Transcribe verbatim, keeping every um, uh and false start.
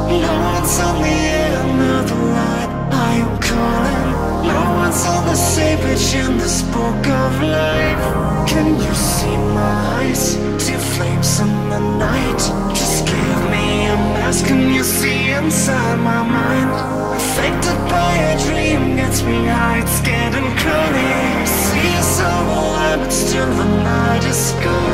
No one's on the end of the line, I am calling. No one's on the same page in this book of life. Can you see my eyes? Two flames in the night. Just give me a mask, can you see inside my mind? Affected by a dream, gets me high, it's getting cloudy. See us all alive, but still the night is gone.